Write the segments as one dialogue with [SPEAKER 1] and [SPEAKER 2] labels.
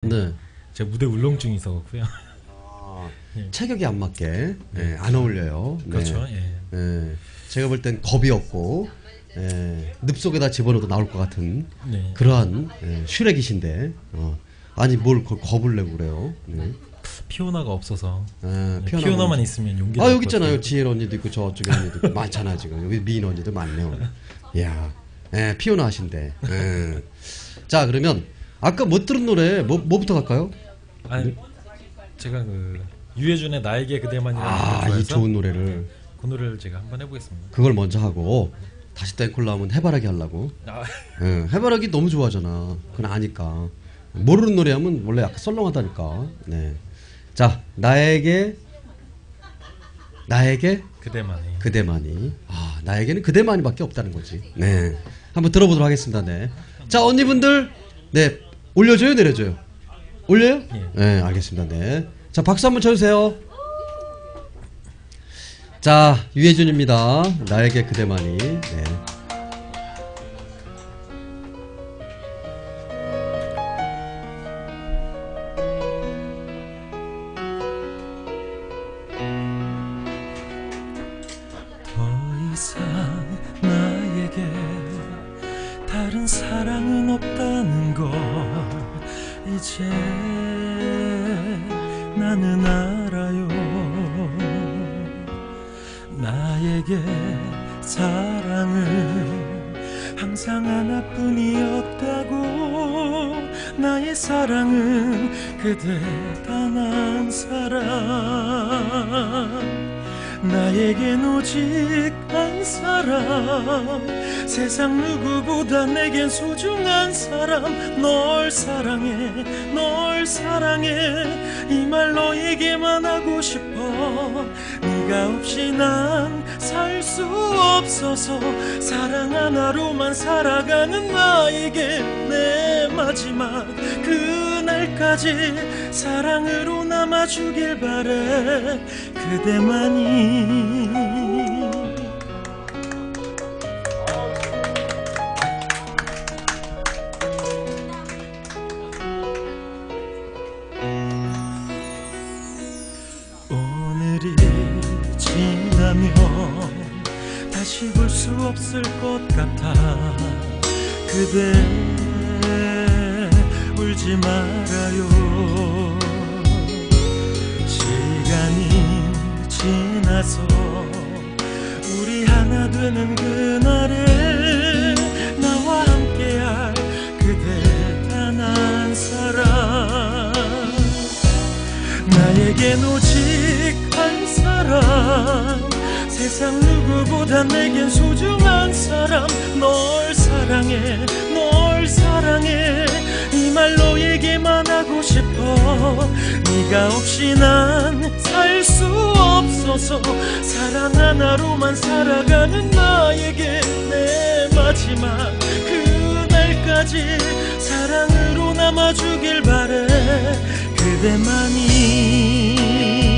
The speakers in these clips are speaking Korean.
[SPEAKER 1] 네.
[SPEAKER 2] 제가 무대 울렁증이 있어갖고요. 예.
[SPEAKER 1] 체격이 안 맞게 안 어울려요. 네.
[SPEAKER 2] 그렇죠. 예.
[SPEAKER 1] 예. 제가 볼 땐 겁이 없고 늪속에다 집어넣어도 나올 것 같은
[SPEAKER 2] 네.
[SPEAKER 1] 그러한 슈렉이신데 아니 뭘 겁을 내고 그래요. 네.
[SPEAKER 2] 피오나가 없어서
[SPEAKER 1] 피오나만
[SPEAKER 2] 피오나만 있으면 용기가
[SPEAKER 1] 아 여기 있잖아요. 지엘 언니도 있고 저쪽에 언니도 있고 많잖아 지금. 여기 미인 언니도 많네요. 이야 피오나 하신데. 자 그러면 아까 못 들은 노래 뭐부터 갈까요?
[SPEAKER 2] 아니 제가 그 유해준의 나에게 그대만이라는 노래를
[SPEAKER 1] 이 좋은 노래를
[SPEAKER 2] 그 노래를 제가 한번 해보겠습니다.
[SPEAKER 1] 그걸 먼저 하고 다시 땡콜 나오면 해바라기 하려고. 해바라기 너무 좋아하잖아. 그건 아니까. 모르는 노래 하면 원래 약간 썰렁하다니까. 네. 자 나에게 그대만이. 나에게는 그대만이밖에 없다는 거지. 네. 한번 들어보도록 하겠습니다. 네. 자 언니분들 네 올려줘요 내려줘요? 올려요?
[SPEAKER 2] 예.
[SPEAKER 1] 네 알겠습니다. 네. 자 박수 한번 쳐주세요. 자 유해준입니다. 나에게 그대만이. 네.
[SPEAKER 2] 더 이상 나에게 다른 사랑은 없다는 걸 이제 나는 알아요. 나에게 사랑은 항상 하나뿐이었다고. 나의 사랑은 그대 단 한 사람. 나에겐 오직 한 사람. 세상 누구보다 내겐 소중한 사람. 널 사랑해 널 사랑해 이 말 너에게만 하고 싶어. 네가 없이 난 살 수 없어서 사랑 하나로만 살아가는 나에게 내 마지막 그날까지 사랑으로 남아주길 바래. 그대만이. 오늘이 지나면 다시 볼 수 없을 것 같아. 그대 울지 말아요. 시간이 지나서 우리 하나 되는 그날에 나와 함께할 그대 단 한 사람. 나에겐 오직 한 사람. 세상 누구보다 내겐 소중한 사람. 널 사랑해 널 사랑해 이 말 너에게만 하고 싶어. 네가 없이 난 살 수 없어서 사랑 하나로만 살아가는 나에게 내 마지막 그날까지 사랑으로 남아주길 바래. 그대만이.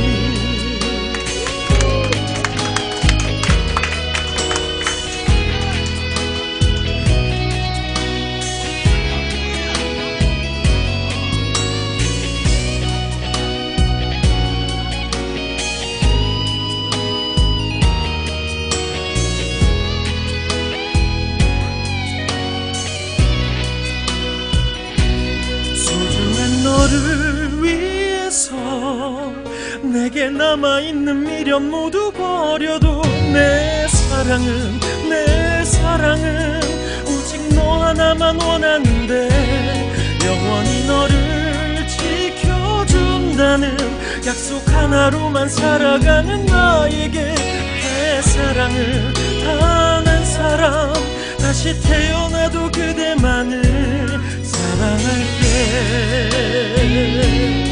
[SPEAKER 2] 너를 위해서 내게 남아있는 미련 모두 버려도 내 사랑은 오직 너 하나만 원하는데. 영원히 너를 지켜준다는 약속 하나로만 살아가는 나에게 내 사랑을 단 한 사람. 다시 태어나도 그대만을 사랑할게.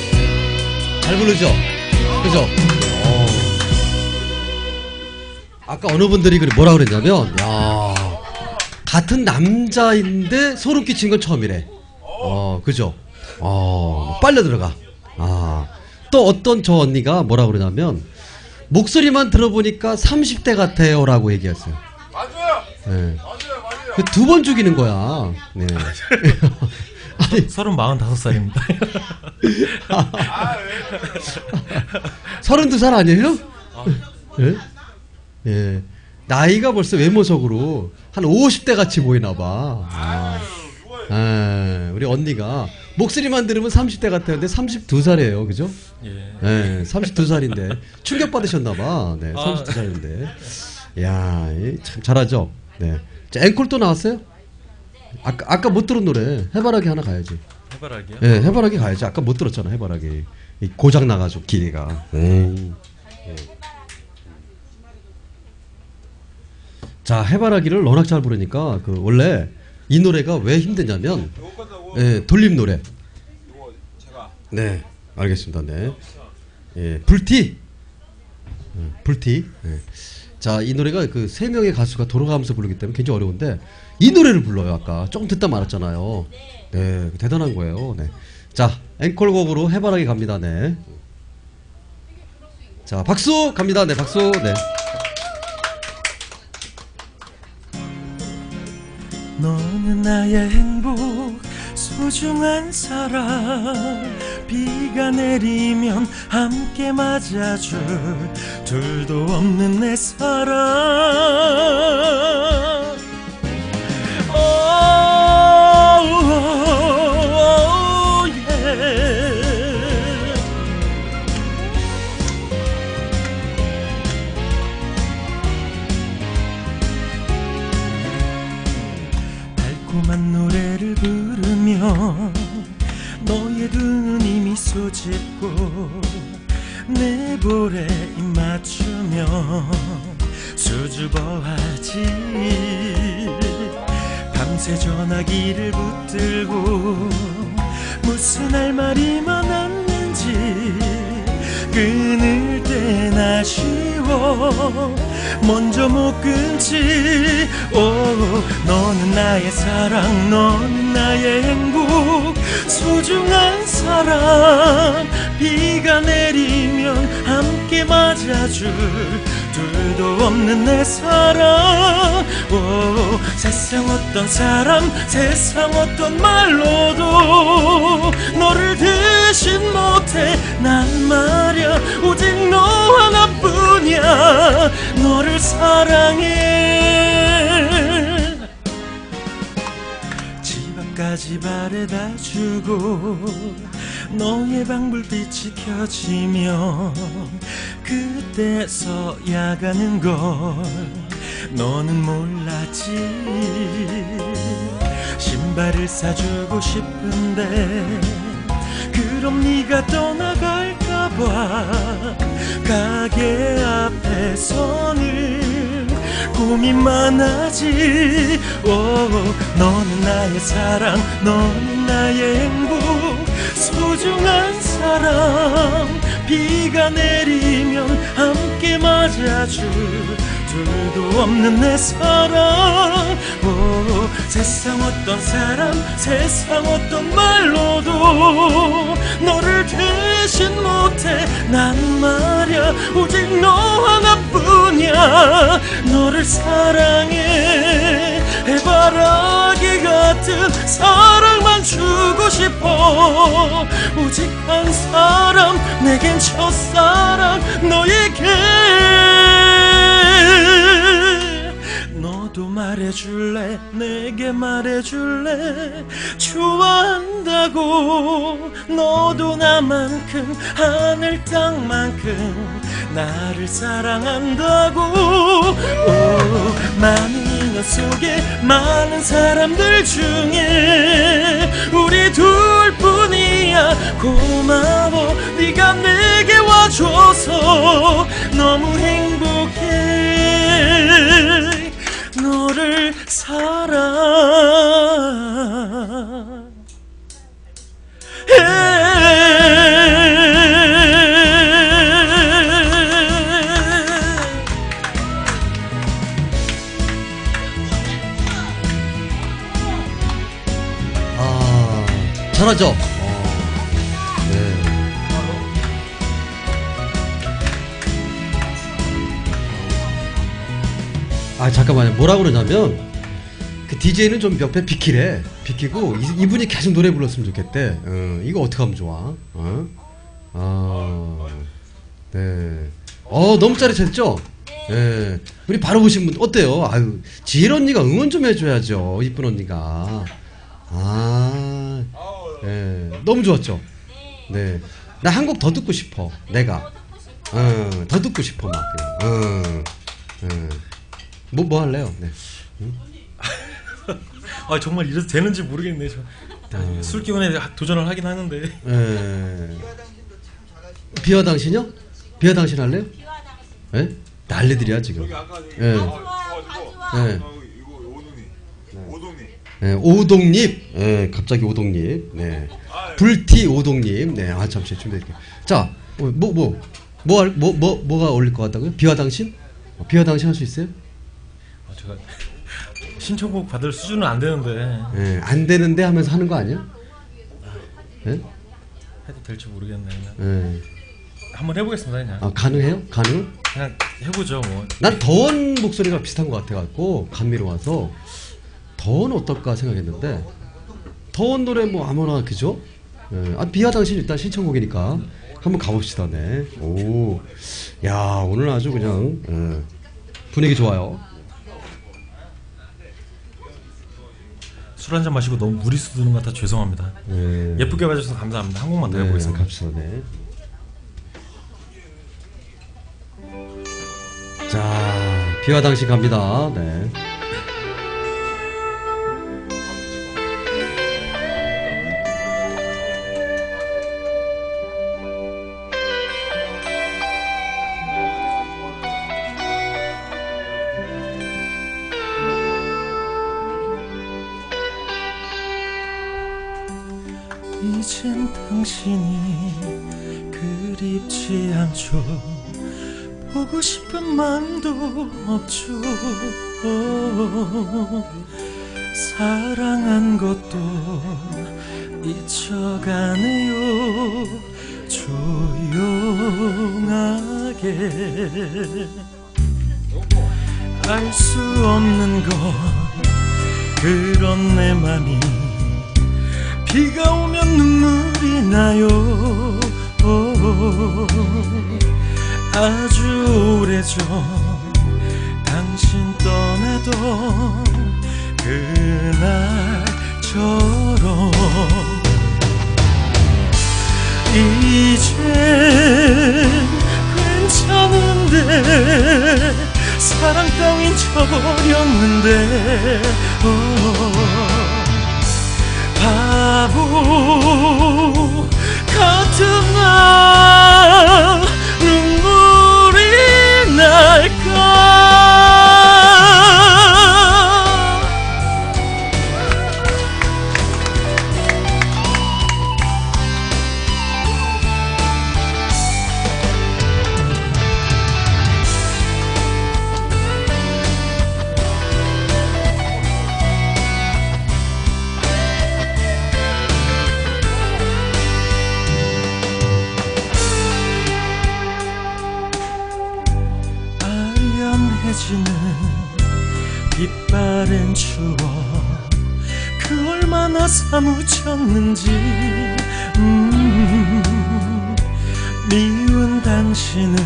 [SPEAKER 1] 잘 부르죠? 그죠? 아까 어느 분들이 뭐라 그랬냐면, 야, 같은 남자인데 소름 끼친 건 처음이래. 그죠? 빨려 들어가. 또 어떤 저 언니가 뭐라 그러냐면, 목소리만 들어보니까 30대 같아요라고 얘기했어요.
[SPEAKER 3] 맞아요.
[SPEAKER 1] 네.
[SPEAKER 3] 맞아요.
[SPEAKER 1] 두 번 죽이는 거야. 네. 아니,
[SPEAKER 2] 35살입니다.
[SPEAKER 1] 32살 아니에요? 예? 예. 나이가 벌써 외모적으로 한 50대 같이 보이나 봐. 우리 언니가 목소리만 들으면 30대 같아요. 근데 32살이에요. 그죠? 예. 32살인데 충격 받으셨나 봐. 네. 32살인데. 야, 참 잘하죠. 네. 자, 앵콜 또 나왔어요? 아까 못 들은 노래 해바라기 하나 가야지.
[SPEAKER 2] 해바라기요?
[SPEAKER 1] 예, 해바라기 가야지. 아까 못 들었잖아. 해바라기. 고장 나가지고 기계가. 자, 해바라기를 워낙 잘 부르니까 원래 이 노래가 왜 힘드냐면 돌림 노래. 네, 알겠습니다. 네, 예, 불티. 불티. 네. 자, 이 노래가 세 명의 가수가 돌아가면서 부르기 때문에 굉장히 어려운데 이 노래를 불러요. 아까 조금 듣다 말았잖아요. 네, 대단한 거예요. 네. 자, 앵콜곡으로 해바라기 갑니다. 네. 자, 박수 갑니다. 네, 박수. 네.
[SPEAKER 4] 너는 나의 행복 소중한 사람 비가 내리면 함께 맞아줄 둘도 없는 내 사랑 달콤한 노래를 부르며 너의 두 눈이 미소 짓고 내 볼에 입 맞추며 수줍어하지 밤새 전화기를 붙들고 무슨 할 말이 많았는지 끊을 땐 아쉬워 먼저 못 끊지 너는 나의 사랑 너는 나의 행복 소중한 사람 비가 내리면 함께 맞아줄 둘도 없는 내 사랑 세상 어떤 사람 세상 어떤 말로도 너를 대신 못해 난 말야 오직 너 하나뿐이야 너를 사랑해 집 앞까지 바래다주고 너의 방불빛이 켜지면 그때서야 가는 걸 너는 몰랐지 신발을 사주고 싶은데 그럼 네가 떠나갈까봐 가게 앞에서는 고민만 하지 너는 나의 사랑 너는 나의 행복 소중한 사람 비가 내리면 함께 맞아줄 둘도 없는 내 사랑 세상 어떤 사람 세상 어떤 말로도 너를 대신 못해 난 말야 오직 너 하나뿐이야 너를 사랑해 해바라기 같은 사랑만 주고 싶어 오직 한 사람 내겐 첫사랑 너에게 너도 말해줄래 내게 말해줄래 좋아한다고 너도 나만큼 하늘 땅만큼 나를 사랑한다고 많은 인연 속에 많은 사람들 중에 우리 둘뿐이야 고마워 네가 내게 와줘서 너무 행복해 너를 사랑해
[SPEAKER 1] 잘하죠? 네. 아 잠깐만요. 뭐라 그러냐면 그 DJ는 좀 옆에 비키래. 비키고 이분이 계속 노래 불렀으면 좋겠대. 이거 어떻게 하면 좋아? 네. 너무 짜릿했죠? 네. 우리 바로 보신 분 어때요? 아유, 지혜 언니가 응원 좀 해줘야죠. 이쁜 언니가. 네. 너무 좋았죠? 네. 나 한 곡 더 듣고 싶어. 내가. 더 듣고 싶어 막. 뭐 할래요? 네.
[SPEAKER 2] 아 정말 이래도 되는지 모르겠네. 술 기운에 도전을 하긴 하는데.
[SPEAKER 1] 비와 당신이요? 비와 당신 할래요? 예? 난리들이야 지금. 예. 예. 네, 오동잎. 네, 갑자기 오동잎. 네. 불티 오동잎. 네, 잠시 준비할게요. 자, 뭐가 어울릴 것 같다고요? 비와 당신? 비와 당신 할 수 있어요?
[SPEAKER 2] 제가 신청곡 받을 수준은 안 되는데.
[SPEAKER 1] 네, 안 되는데 하면서 하는 거 아니야? 네?
[SPEAKER 2] 해도 될지 모르겠네.
[SPEAKER 1] 네.
[SPEAKER 2] 한번 해보겠습니다 그냥.
[SPEAKER 1] 가능해요? 가능?
[SPEAKER 2] 그냥 해보죠 뭐.
[SPEAKER 1] 난 더원 목소리가 비슷한 것 같아갖고 감미로워서 더원 어떨까 생각했는데 더원 노래 뭐 아무나 그죠? 비와 당신 일단 신청곡이니까 한번 가봅시다. 네. 오, 야 오늘 아주 그냥 분위기 좋아요.
[SPEAKER 2] 술 한잔 마시고 너무 무리수 드는 것 같아 죄송합니다. 예쁘게 봐주셔서 감사합니다. 한 곡만 더 해보겠습니다.
[SPEAKER 1] 갑시다. 네. 자, 비와 당신 갑니다. 네.
[SPEAKER 4] 이젠 당신이 그립지 않죠. 보고 싶은 마음도 없죠. 사랑한 것도 잊혀가네요. 조용하게 알 수 없는 것 그런 내 맘이 비가 오면 눈물이 나요. 아주 오래전 당신 떠나던 그날처럼 이젠 괜찮은데 사랑 따윈 쳐버렸는데 바보 같은 나 눈물이 날까. 아련해지는 빛바랜 추억 그 얼마나 사무쳤는지 미운 당신은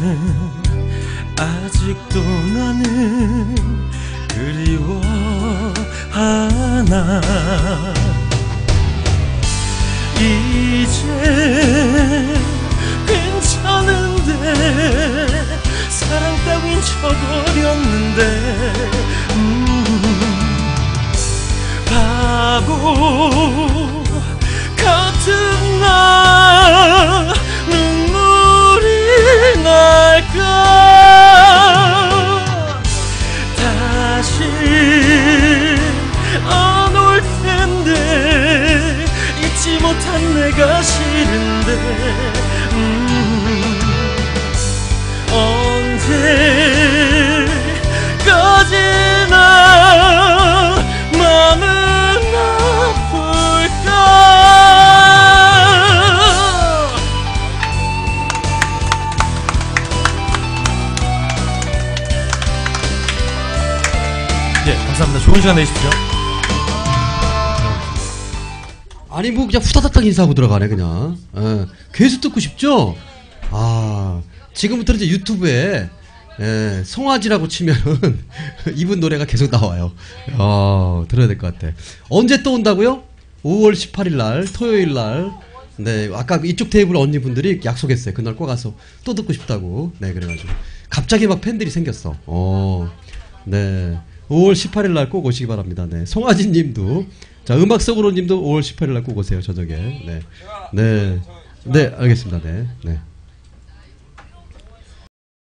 [SPEAKER 4] 아직도 나는 그리워하나. 이제 괜찮은데 사랑 따윈 쳐버렸는데 바보 같은 나 눈물이 날까. 다시 안 올 텐데 잊지 못한 내가 싫은데 언제까지나 마음은 아플까.
[SPEAKER 2] 예, 감사합니다. 좋은 시간 되십시오.
[SPEAKER 1] 아니 뭐 그냥 후다닥 인사하고 들어가네 그냥. 예, 계속 듣고 싶죠? 아 지금부터 이제 유튜브에 성화지라고 치면은 이분 노래가 계속 나와요. 들어야 될 것 같아. 언제 또 온다고요? 5월 18일 날 토요일 날. 네 아까 이쪽 테이블 언니분들이 약속했어요. 그날 꼭 가서 또 듣고 싶다고. 네 그래가지고 갑자기 막 팬들이 생겼어. 네 5월 18일 날 꼭 오시기 바랍니다. 네 송하진님도 자 음악 속으로님도 5월 18일 날 꼭 오세요 저녁에. 네 알겠습니다. 네.